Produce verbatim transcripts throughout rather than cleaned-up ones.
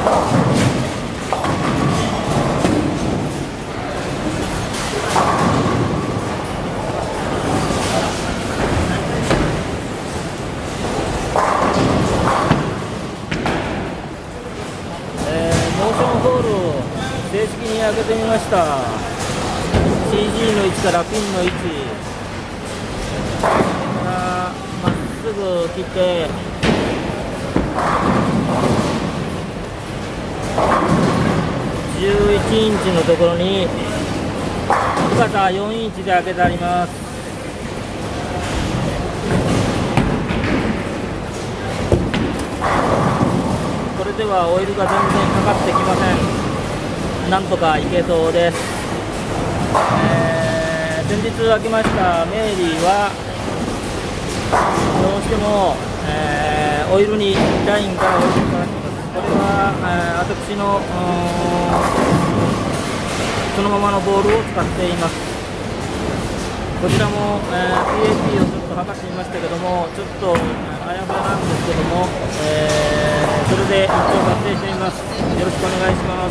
正式に開けてみました。 シージー の位置からピンの位置からまっすぐ来てじゅういちインチのところに深さよんインチで開けてあります。これではオイルが全然かかってきません。なんとかいけそうです。えー、先日開けましたメーリーはどうしても、えー、オイルにラインからオイルにかかっています。これは、えー、私のそのままのボールを使っています。こちらも、えー、ピーエーピー をちょっと測ってみましたけども、ちょっとあやふやなんですけども、えー、それで一応撮影してみます。よろしくお願いします。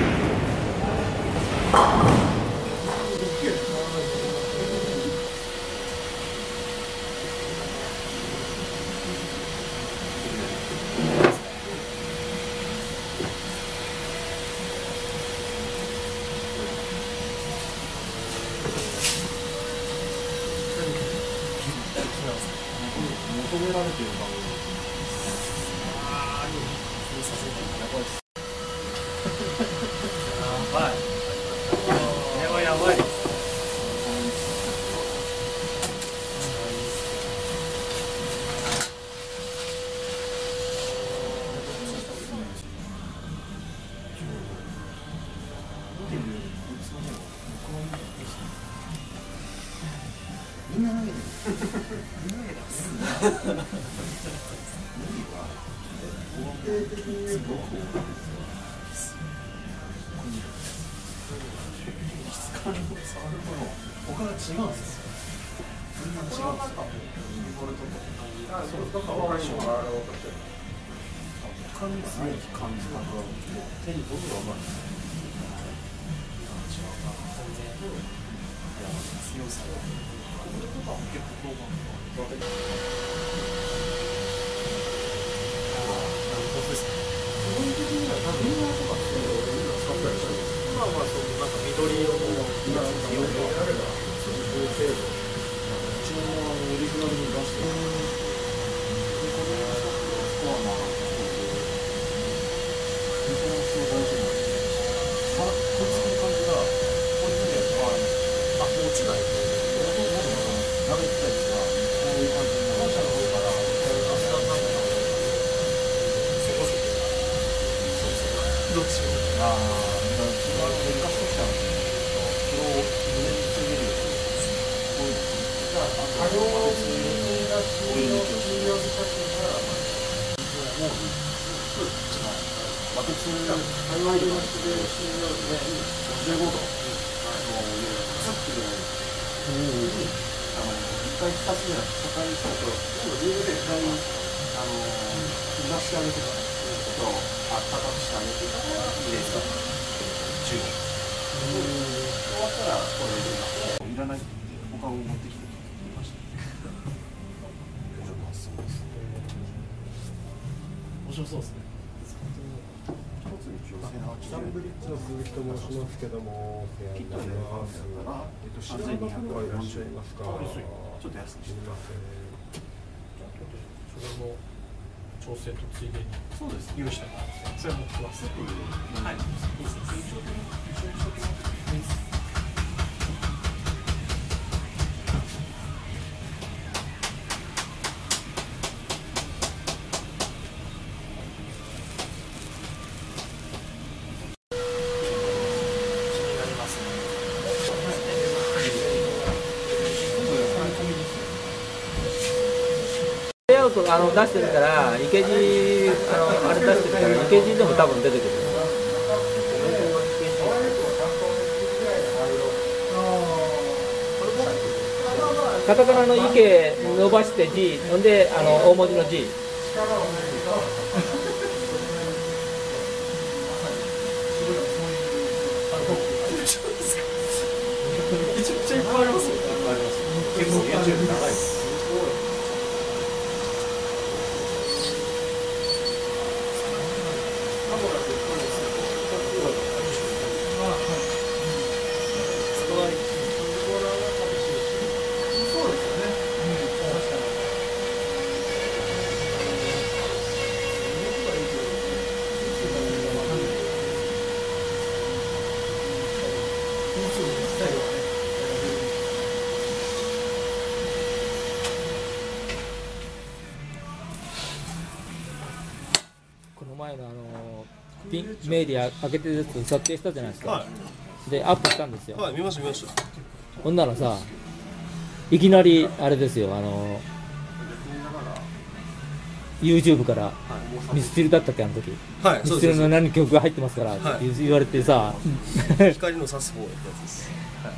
求められている番組。ああ、いい。させてやばいです。やばい。やばいやばい。みんな投げてる。みんな投げてます。他が違うんですよ。みんな違うんですよ。他に強い感じが手に取るのがうまい。強さが結構基本的には多分今とかって使ったりしてる。今はそういうなんか緑色の色が色があればそういう程度。うちもあのオリジナルに出してる。でこれスコアまあメンテナンスの大事なんで、さこいつの感じがこういうふうに変わらない。あ、もう落ちない。投げてたやつがこういう感じになる。本社の方からアスランなんかせこせてどっちもああ、だからそれは劣化してきたのでそれを胸につけるこういうじゃあ多量の水が水量水量使ってからもうバケツ台湾入れの人で水量でごじゅうごどのお湯をツッて入れないとあの一回ふたつぐらい社会すると全部で一回あの濡らしてあげてからちょっとあったかくしてあげてから入れた中国終わったらこれいらない他を持ってきてみました。面白そうですね。 キャンブリッジの鈴木と申しますけども、 キットでえっと白いのがいらっしゃいますか。ちょっと安くしてみます。それも調整とついでにそうです許してもらってそれも持ってます。はい。 あの出してるからイケジあのあれ出してるからイケジでも多分出てくる。カタカナのイケ伸ばして G ほんであの大文字の G。 ちゃいっぱいありますよ。いっぱいあります。結構 YouTube 長いです。 この前のあのピンメディア開けてるやつ撮影したじゃないですか、 はでアップしたんですよ、 い、はい、見ました見ました。 ほんならさいきなりあれですよ、あの YouTube からミスチルだったっけ、あの時、 はい、 ミスそうです。 チルの何曲が入ってますからってはい言われてさ、 光の差す方やったやつです。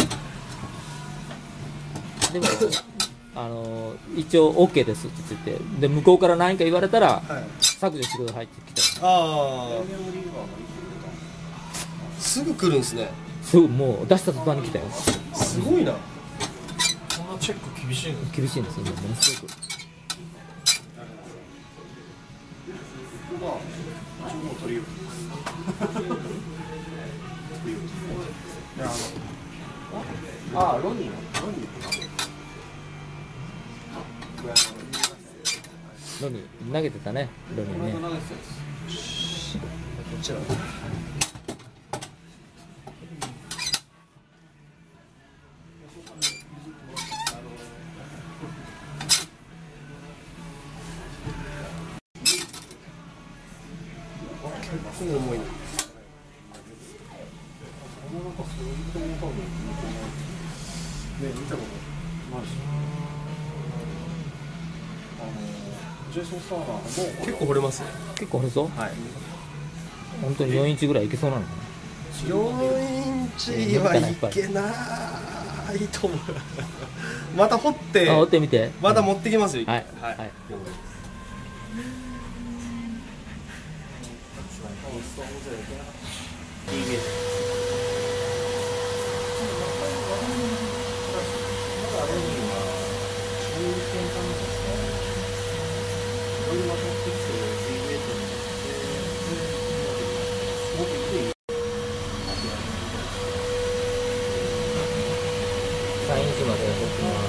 でもあの一応 OK ですって言って、で向こうから何か言われたらはい。 削除してくださいって来た。 ああ。すぐ来るんですね。 すぐもう出した途端に来たよ。 すごいな。 そんなチェック厳しいの？ 厳しいんですよね、ものすごく。 まあ、一応もう取りよう。 ああ、ロニーのロニーロニー投げてたね、ロニーね。 こちら。結構重いな。 ね、見たことないし。あのジェイソン・スターナーも結構掘れますね。 結構掘れそう、 はい。 本当によんインチぐらいいけそうなのかな。 よんインチはいけないと思う。また掘ってあ、折ってみて。 また持ってきますよ。 はいはい。 はいさんインチまで折ってます。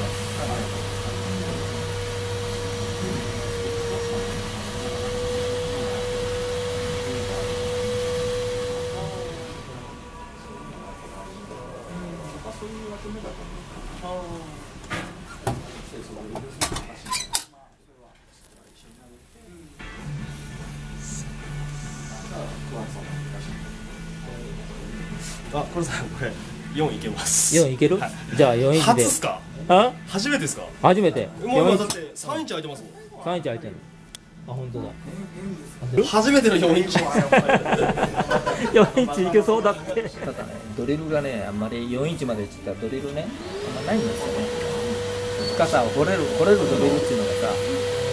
あ、これさん、これよんいけます。 よんいける、 はい、 じゃあよんインチで。 初っすか？ あ、 初めてですか？ 初めて。 もうだってさんインチ空いてますもん。 さんインチ空いてる。あ、本当だ。 初めてのよんインチ。 よんインチいけそうだって。ただね、ドリルがね、あんまりよんインチまでいったドリルね、あんまないんですよね。深さを掘れる、掘れるドリルっていうのがさ、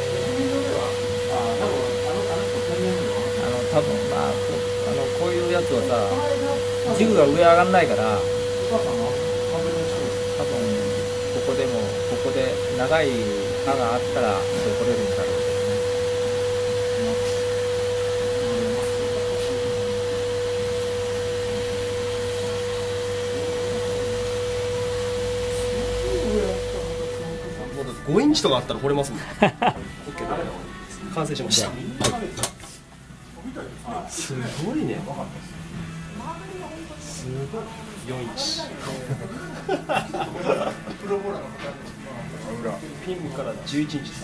あの、多分まあ、こあのこういうやつはさ、軸が上上がんないから、多分ここでも、ここで長い刃があったら、掘れるんだろうけどね。 ごインチとかあったら掘れますもん。完成しました。すごいね。すごい。よんインチ。ピンからじゅういちインチです。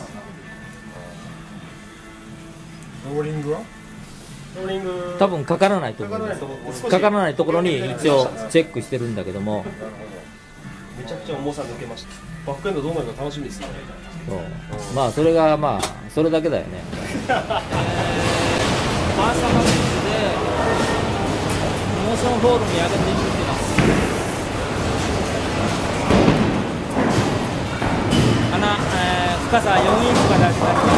ローリングは？ ローリング多分かからないと思う。かからないところに一応チェックしてるんだけども、 めちゃくちゃ重さ抜けました。バックエンドどうなるか楽しみですね。 そうまあそれがまあそれだけだよね。バーサマックスでモーションフォールに上げてみてます。穴、えー、深さよんインチまで上げてあります。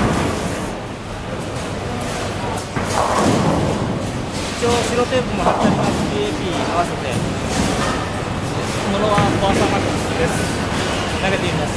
一応白テープも貼ってあります。ピーエーピー 合わせて。ものはバーサマックス。 です。投げてみます。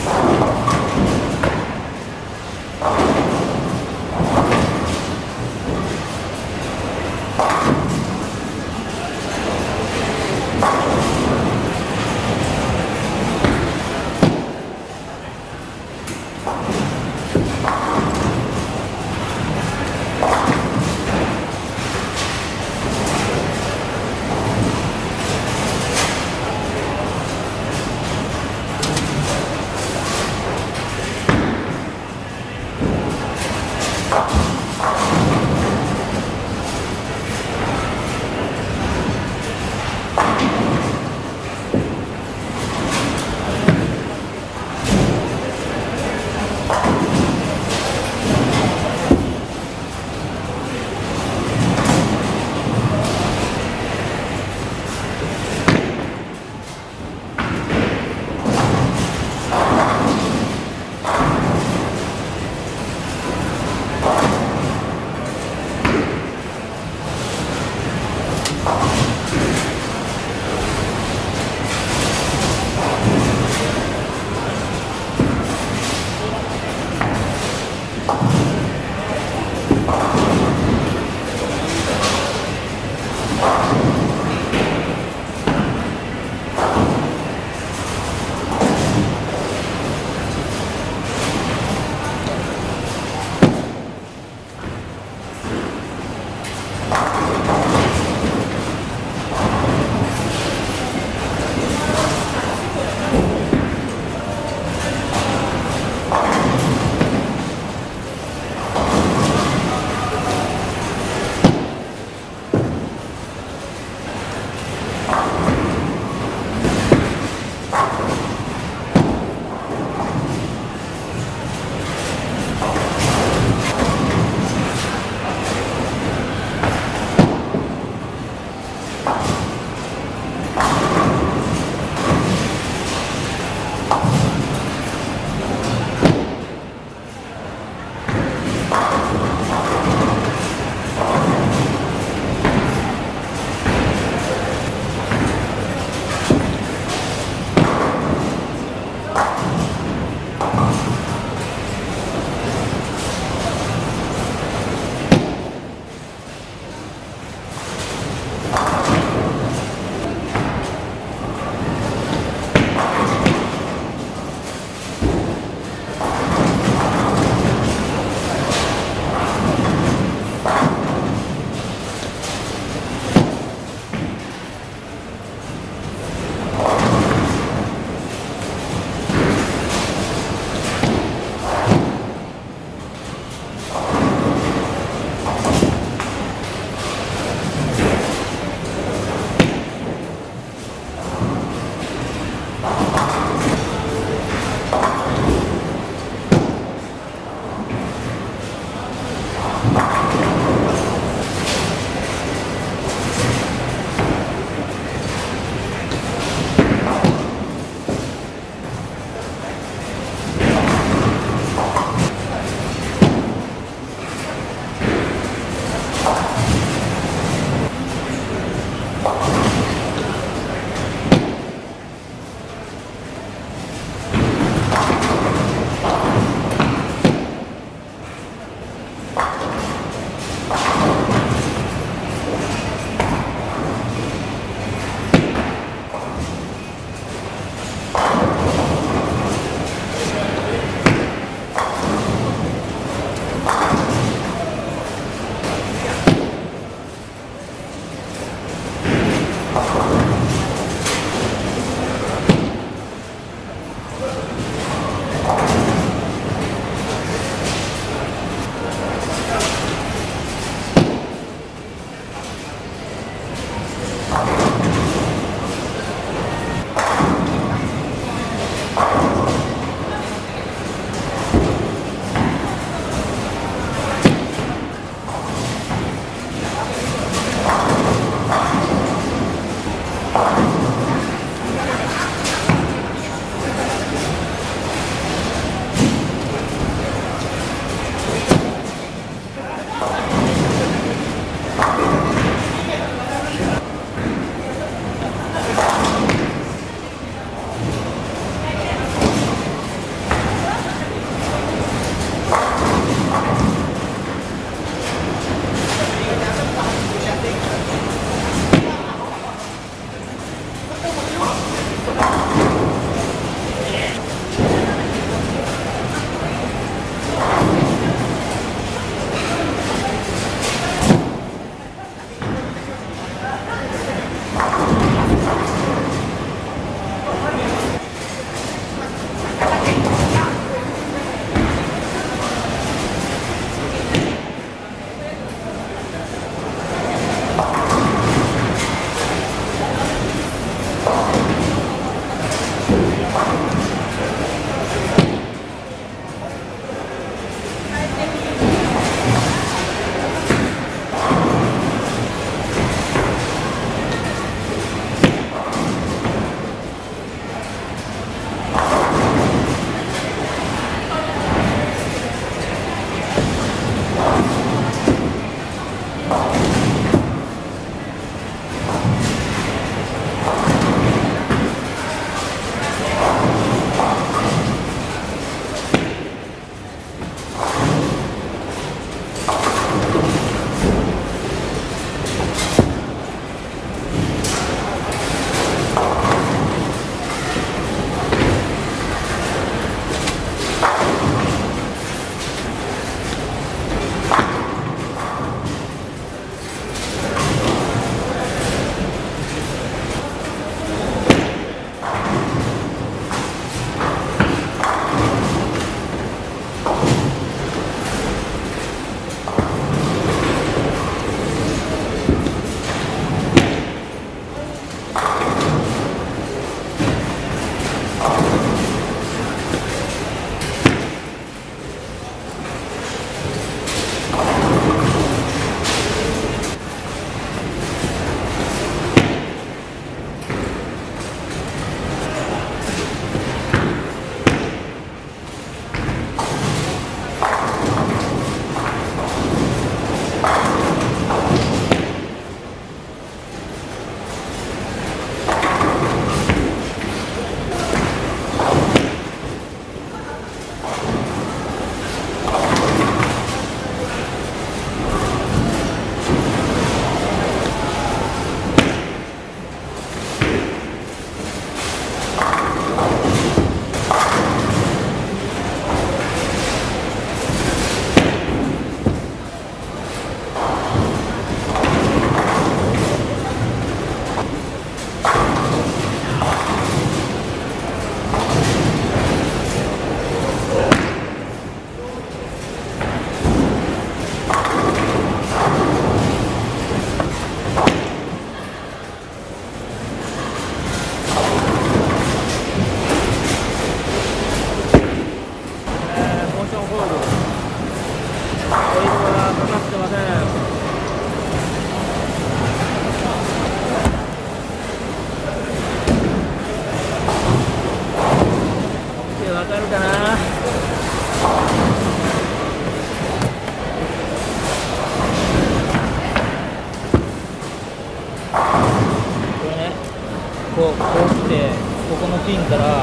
こうこう来てここのピンから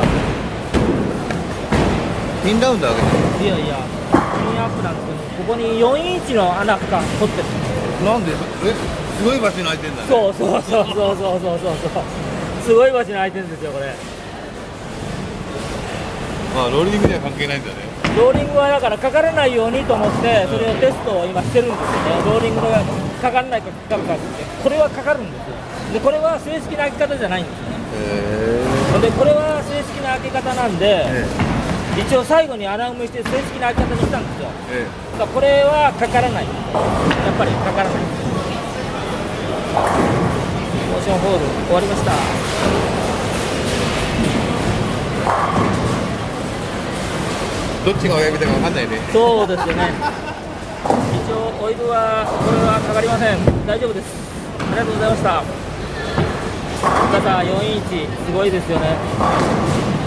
ピンダウンで上げていやいやピンアップなんですけどここによんインチの穴が掘ってる。 なんでえすごい場所に開いてんだね。 そうそうそうそうそうそうそうそうすごい場所に開いてるんですよこれ。 まあローリングには関係ないんだね。 ローリングはだからかからないようにと思ってそれをテストを今してるんですよね。ローリングがかからないかかかるかってこれはかかるんですよ。でこれは正式な開き方じゃないんですよね。 へでこれは正式な開け方なんで、 ええ一応最後に穴埋めして正式な開き方にしたんですよ。 ええだからこれはかからない。やっぱりかからない。モーションホール終わりました。 どっちが親指だかわかんないね。 そうですよね。一応オイルはこれはかかりません。大丈夫です。ありがとうございました。深さよんインチすごいですよね。